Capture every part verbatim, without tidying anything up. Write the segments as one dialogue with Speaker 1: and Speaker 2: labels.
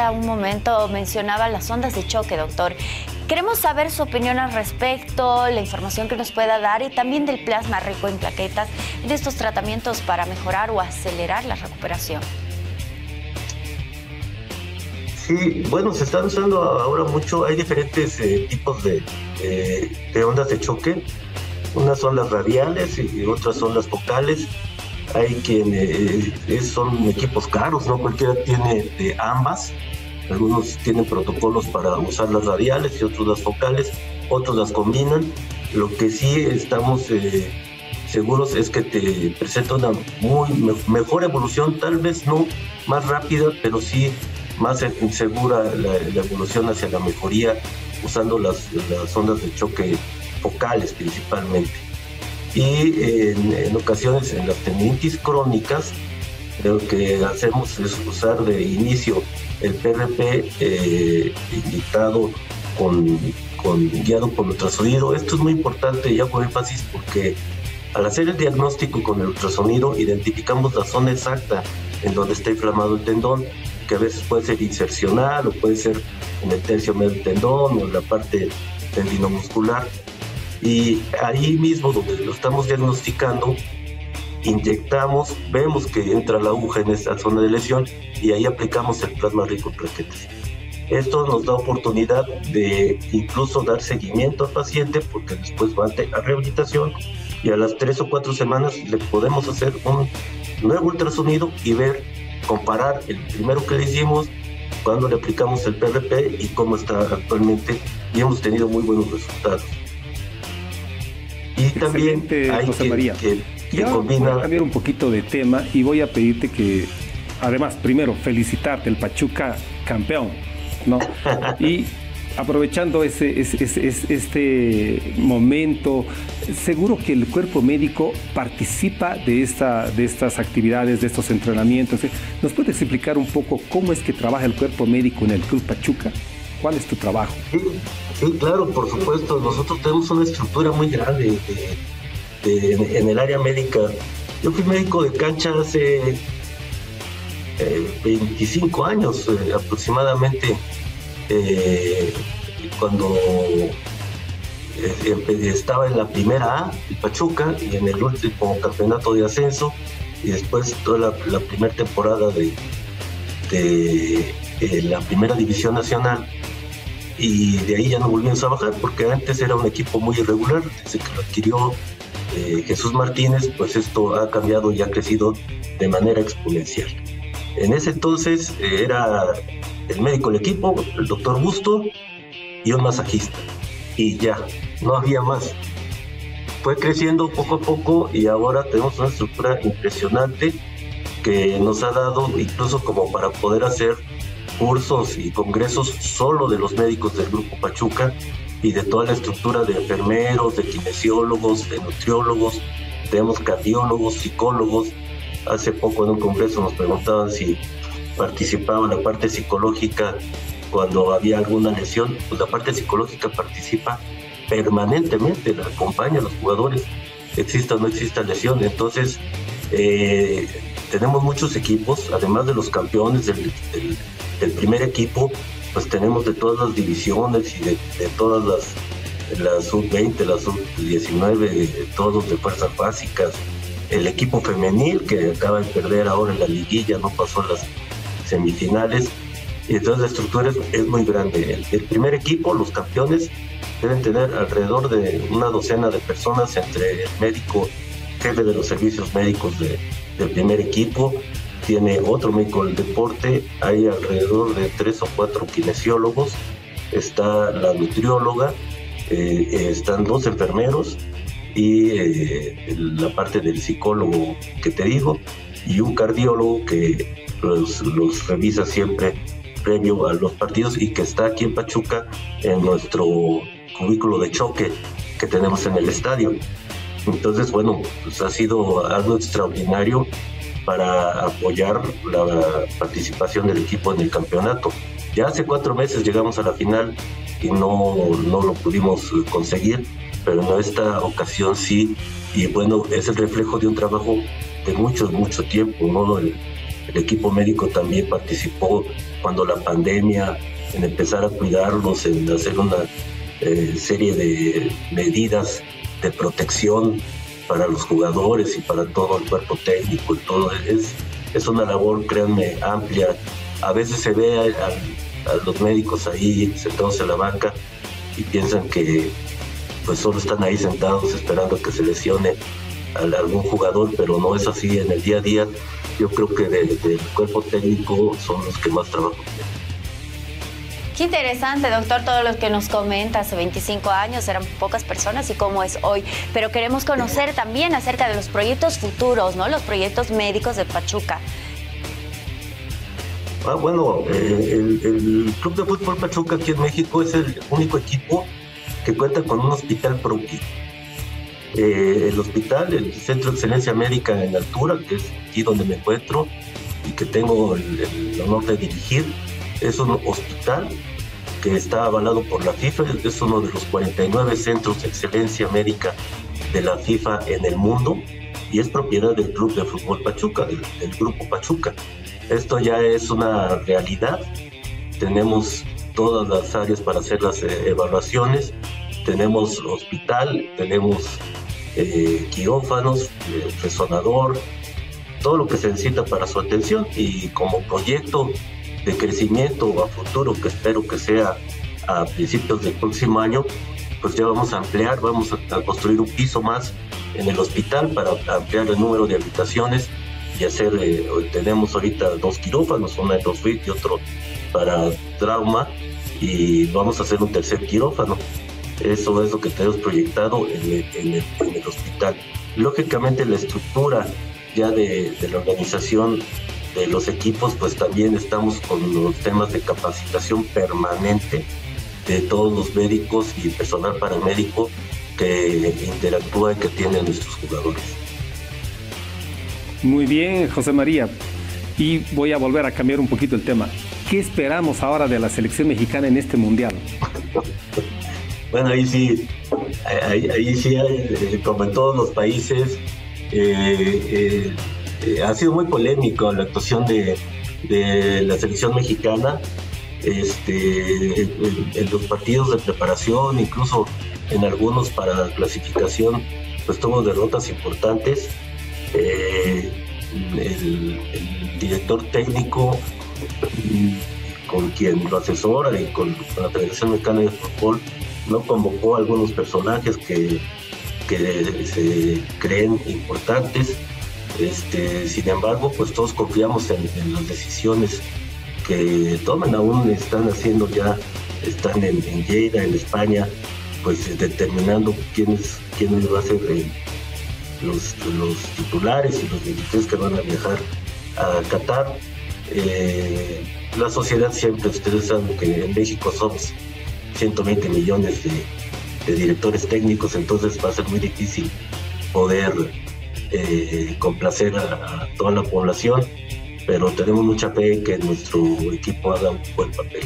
Speaker 1: a un momento mencionaba las ondas de choque, doctor. Queremos saber su opinión al respecto, la información que nos pueda dar y también del plasma rico en plaquetas y de estos tratamientos para mejorar o acelerar la recuperación.
Speaker 2: Sí, bueno, se están usando ahora mucho, hay diferentes eh, tipos de, eh, de ondas de choque. Unas son las radiales y otras son las focales. Hay quienes eh, son equipos caros, no cualquiera tiene de ambas. Algunos tienen protocolos para usar las radiales y otros las focales, otros las combinan. Lo que sí estamos eh, seguros es que te presenta una muy me mejor evolución, tal vez no más rápida, pero sí más segura la, la evolución hacia la mejoría usando las, las ondas de choque focales principalmente. Y en, en ocasiones en las tendinitis crónicas lo que hacemos es usar de inicio el P R P eh, inyectado con, con guiado por ultrasonido. Esto es muy importante, y hago énfasis porque al hacer el diagnóstico con el ultrasonido identificamos la zona exacta en donde está inflamado el tendón, que a veces puede ser insercional o puede ser en el tercio medio del tendón o en la parte tendinomuscular. Y ahí mismo donde lo estamos diagnosticando, inyectamos, vemos que entra la aguja en esa zona de lesión y ahí aplicamos el plasma rico en plaquetas. Esto nos da oportunidad de incluso dar seguimiento al paciente, porque después va a rehabilitación y a las tres o cuatro semanas le podemos hacer un nuevo ultrasonido y ver, comparar el primero que le hicimos, cuando le aplicamos el P R P y cómo está actualmente, y hemos tenido muy buenos resultados. Y también hay
Speaker 3: José
Speaker 2: que,
Speaker 3: María.
Speaker 2: que, que
Speaker 3: Ya
Speaker 2: combina...
Speaker 3: voy a cambiar un poquito de tema y voy a pedirte que, además, primero, felicitarte, el Pachuca campeón, ¿no? Y aprovechando ese, ese, ese, este momento, seguro que el cuerpo médico participa de, esta, de estas actividades, de estos entrenamientos. ¿Nos puedes explicar un poco cómo es que trabaja el cuerpo médico en el Club Pachuca? ¿Cuál es tu trabajo?
Speaker 2: Sí, sí, claro, por supuesto. Nosotros tenemos una estructura muy grande de, de, en, en el área médica. Yo fui médico de cancha hace eh, veinticinco años eh, aproximadamente, eh, cuando eh, estaba en la primera A, el Pachuca, y en el último campeonato de ascenso, y después toda la, la primera temporada de, de eh, la primera división nacional. Y de ahí ya no volvimos a bajar, porque antes era un equipo muy irregular. Desde que lo adquirió eh, Jesús Martínez, pues esto ha cambiado y ha crecido de manera exponencial. En ese entonces eh, era el médico del equipo, el doctor Busto, y un masajista, y ya, no había más. Fue creciendo poco a poco y ahora tenemos una estructura impresionante que nos ha dado incluso como para poder hacer cursos y congresos solo de los médicos del Grupo Pachuca y de toda la estructura de enfermeros, de kinesiólogos, de nutriólogos. Tenemos cardiólogos, psicólogos. Hace poco en un congreso nos preguntaban si participaba la parte psicológica cuando había alguna lesión. Pues la parte psicológica participa permanentemente, la acompaña a los jugadores, exista o no exista lesión. Entonces eh, tenemos muchos equipos, además de los campeones del, del del primer equipo, pues tenemos de todas las divisiones y de, de todas las, las sub veinte, las sub diecinueve, todos de fuerzas básicas, el equipo femenil que acaba de perder ahora en la liguilla, no pasó a las semifinales, y entonces la estructura es, es muy grande. El, el primer equipo, los campeones, deben tener alrededor de una docena de personas, entre el médico jefe de los servicios médicos de, del primer equipo, tiene otro médico del deporte, hay alrededor de tres o cuatro kinesiólogos, está la nutrióloga, eh, están dos enfermeros y eh, la parte del psicólogo que te digo, y un cardiólogo que los, los revisa siempre previo a los partidos y que está aquí en Pachuca en nuestro cubículo de choque que tenemos en el estadio. Entonces, bueno, pues ha sido algo extraordinario para apoyar la participación del equipo en el campeonato. Ya hace cuatro meses llegamos a la final y no, no lo pudimos conseguir, pero en esta ocasión sí, y bueno, es el reflejo de un trabajo de mucho, mucho tiempo, ¿no? El, El equipo médico también participó cuando la pandemia, en empezar a cuidarlos, en hacer una eh, serie de medidas de protección para los jugadores y para todo el cuerpo técnico. Y todo. Es, es una labor, créanme, amplia. A veces se ve a, a, a los médicos ahí sentados en la banca y piensan que pues solo están ahí sentados esperando que se lesione a algún jugador, pero no es así. En el día a día yo creo que del de cuerpo técnico son los que más trabajan.
Speaker 1: Qué interesante, doctor, todo lo que nos comenta. Hace veinticinco años eran pocas personas y cómo es hoy. Pero queremos conocer también acerca de los proyectos futuros, ¿no? Los proyectos médicos de Pachuca.
Speaker 2: Ah, bueno, eh, el, el Club de Fútbol Pachuca aquí en México es el único equipo que cuenta con un hospital propio. Eh, el hospital, el Centro de Excelencia Médica en Altura, que es aquí donde me encuentro y que tengo el, el honor de dirigir, es un hospital que está avalado por la FIFA, es uno de los cuarenta y nueve centros de excelencia médica de la FIFA en el mundo y es propiedad del Club de Fútbol Pachuca, del, del Grupo Pachuca. Esto ya es una realidad, tenemos todas las áreas para hacer las eh, evaluaciones, tenemos hospital, tenemos eh, quirófanos, eh, resonador, todo lo que se necesita para su atención y como proyecto de crecimiento a futuro, que espero que sea a principios del próximo año, pues ya vamos a ampliar, vamos a, a construir un piso más en el hospital para ampliar el número de habitaciones y hacer, eh, tenemos ahorita dos quirófanos, uno en los suite y otro para trauma, y vamos a hacer un tercer quirófano. Eso es lo que tenemos proyectado en el, en el, en el hospital. Lógicamente la estructura ya de, de la organización de los equipos, pues también estamos con los temas de capacitación permanente de todos los médicos y personal paramédico que interactúa y que tiene a nuestros jugadores.
Speaker 3: Muy bien, José María. Y voy a volver a cambiar un poquito el tema. ¿Qué esperamos ahora de la selección mexicana en este mundial?
Speaker 2: Bueno, ahí sí, ahí, ahí sí, como en todos los países, eh, eh, ha sido muy polémico la actuación de, de la selección mexicana este, en, en los partidos de preparación, incluso en algunos para la clasificación, pues tuvo derrotas importantes. Eh, el, el director técnico con quien lo asesora y con, con la Federación Mexicana de Fútbol no convocó a algunos personajes que, que se creen importantes. Este, sin embargo, pues todos confiamos en, en las decisiones que toman, aún están haciendo ya, están en, en Lleida, en España, pues determinando quiénes quiénes va a ser el, los, los titulares y los veintitrés que van a viajar a Qatar. Eh, la sociedad siempre, ustedes saben que en México somos ciento veinte millones de, de directores técnicos, entonces va a ser muy difícil poder eh, complacer a, a toda la población, pero tenemos mucha fe que nuestro equipo haga un buen papel.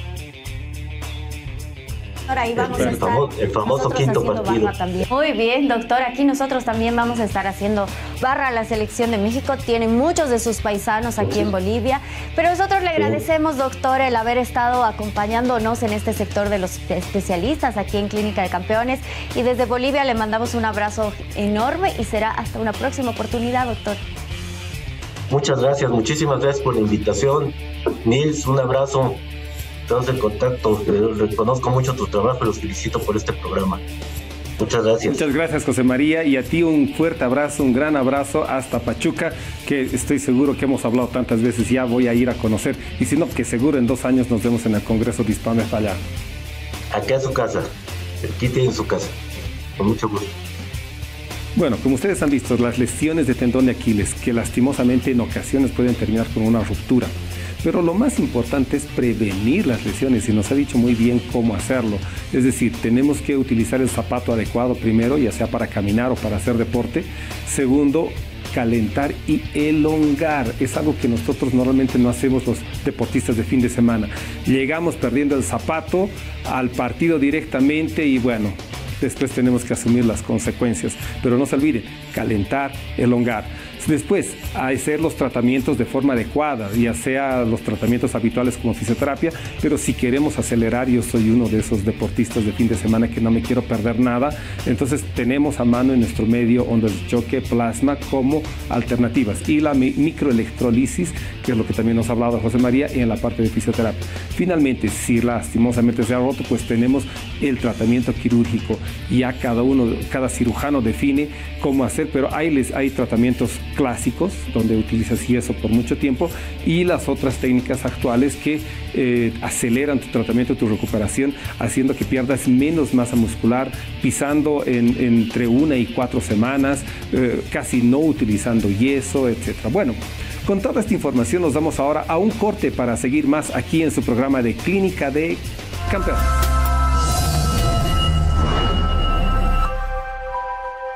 Speaker 1: Ahí vamos
Speaker 2: el,
Speaker 1: a estar
Speaker 2: famoso, el famoso quinto partido.
Speaker 1: Muy bien, doctor. Aquí nosotros también vamos a estar haciendo barra a la selección de México. Tiene muchos de sus paisanos aquí en Bolivia. Pero nosotros le agradecemos, doctor, el haber estado acompañándonos en este sector de los especialistas aquí en Clínica de Campeones. Y desde Bolivia le mandamos un abrazo enorme y será hasta una próxima oportunidad, doctor.
Speaker 2: Muchas gracias, muchísimas gracias por la invitación. Nils, un abrazo. Estamos en contacto, reconozco mucho tu trabajo y los felicito por este programa. Muchas gracias.
Speaker 3: Muchas gracias, José María, y a ti un fuerte abrazo, un gran abrazo hasta Pachuca, que estoy seguro que hemos hablado tantas veces, ya voy a ir a conocer, y si no, que seguro en dos años nos vemos en el Congreso de Hispamef allá.
Speaker 2: Aquí a su casa, aquí tienen su casa, con mucho gusto.
Speaker 3: Bueno, como ustedes han visto, las lesiones de tendón de Aquiles, que lastimosamente en ocasiones pueden terminar con una ruptura. Pero lo más importante es prevenir las lesiones y nos ha dicho muy bien cómo hacerlo. Es decir, tenemos que utilizar el zapato adecuado primero, ya sea para caminar o para hacer deporte. Segundo, calentar y elongar. Es algo que nosotros normalmente no hacemos los deportistas de fin de semana. Llegamos perdiendo el zapato al partido directamente y bueno, después tenemos que asumir las consecuencias. Pero no se olviden, calentar, elongar. Después, hacer los tratamientos de forma adecuada, ya sea los tratamientos habituales como fisioterapia, pero si queremos acelerar, yo soy uno de esos deportistas de fin de semana que no me quiero perder nada, entonces tenemos a mano en nuestro medio ondas de choque, plasma como alternativas, y la microelectrolisis, que es lo que también nos ha hablado José María en la parte de fisioterapia. Finalmente, si lastimosamente se ha roto, pues tenemos el tratamiento quirúrgico. Ya cada uno, cada cirujano define cómo hacer, pero hay, les, hay tratamientos clásicos donde utilizas yeso por mucho tiempo, y las otras técnicas actuales que eh, aceleran tu tratamiento, tu recuperación, haciendo que pierdas menos masa muscular, pisando en, entre una y cuatro semanas, eh, casi no utilizando yeso, etcétera. Bueno, con toda esta información nos vamos ahora a un corte para seguir más aquí en su programa de Clínica de Campeones.